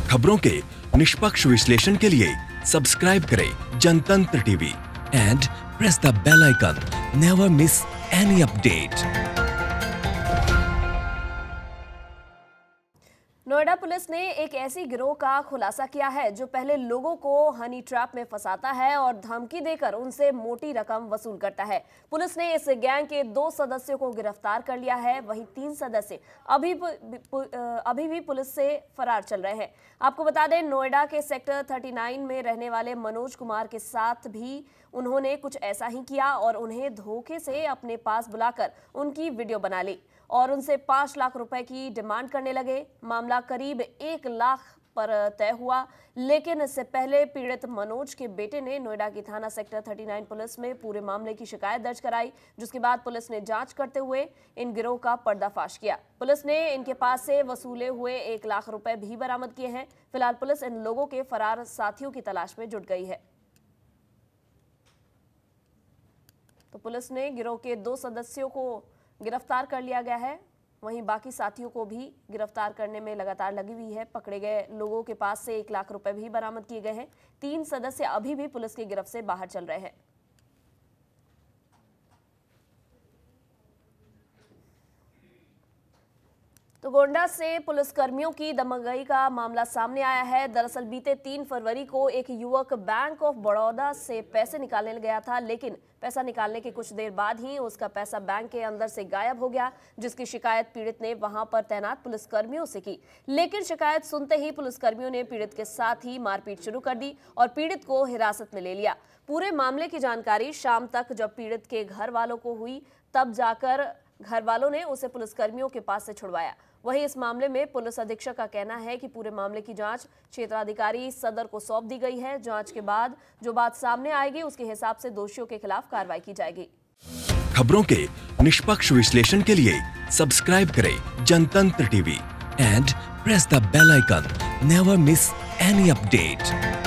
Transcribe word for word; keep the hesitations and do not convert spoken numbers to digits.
खबरों के निष्पक्ष विश्लेषण के लिए सब्सक्राइब करें Jantantra TV and press the bell icon. Never miss any update. Noida police ने एक ऐसी गिरोह का खुलासा किया है जो पहले लोगों को हनी ट्रैप में फंसाता है और धमकी देकर उनसे मोटी रकम वसूल करता है। पुलिस ने इस गैंग के दो सदस्यों को गिरफ्तार कर लिया है, वहीं तीन सदस्य अभी अभी भी पुलिस से फरार चल रहे हैं। आपको बता दें, नोएडा के सेक्टर उनतीस में रहने वाले मनोज कुमार के साथ भी उन्होंने कुछ ऐसा ही किया और उन्हें धोखे से अपने पास बुलाकर उनकी वीडियो बना ली और उनसे पांच लाख रुपए की डिमांड करने लगे। मामला करीब एक लाख पर तय हुआ, लेकिन इससे पहले पीड़ित मनोज के बेटे ने नोएडा की थाना सेक्टर उनतालीस पुलिस में पूरे मामले की शिकायत दर्ज कराई, जिसके बाद पुलिस ने जांच करते हुए इन गिरोह का पर्दाफाश किया। पुलिस ने इनके पास से वसूले हुए एक लाख रुपए भी बरामद किए हैं। फिलहाल पुलिस इन लोगों के फरार साथियों की तलाश में जुट गई है। तो पुलिस ने गिरोह के दो सदस्यों को गिरफ्तार कर लिया गया है, वहीं बाकी साथियों को भी गिरफ्तार करने में लगातार लगी हुई है। पकड़े गए लोगों के पास से एक लाख रुपए भी बरामद किए गए हैं। तीन सदस्य अभी भी पुलिस की गिरफ्त से बाहर चल रहे हैं। तो गोंडा से पुलिसकर्मियों की दमगई का मामला सामने आया है। दरअसल बीते तीन फरवरी को एक युवक बैंक ऑफ बड़ौदा से पैसे निकालने गया था, लेकिन पैसा निकालने के कुछ देर बाद ही उसका पैसा बैंक के अंदर से गायब हो गया, जिसकी शिकायत पीड़ित ने वहां पर तैनात पुलिसकर्मियों से की। लेकिन शिकायत सुनते ही पुलिसकर्मियों ने पीड़ित के साथ ही मारपीट शुरू कर दी और पीड़ित को हिरासत में ले लिया। पूरे मामले की जानकारी शाम तक जब पीड़ित के घर वालों को हुई, तब जाकर घर वालों ने उसे पुलिसकर्मियों के पास से छुड़वाया। वहीं इस मामले में पुलिस अधीक्षक का कहना है कि पूरे मामले की जांच क्षेत्राधिकारी सदर को सौंप दी गई है। जांच के बाद जो बात सामने आएगी उसके हिसाब से दोषियों के खिलाफ कार्रवाई की जाएगी। खबरों के निष्पक्ष विश्लेषण के लिए सब्सक्राइब करें Jantantra TV and press the bell icon. Never miss any update.